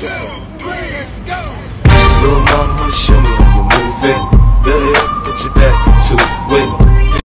2, 3, let's go. Little mama, show me how you move it. Go ahead, put your back into it.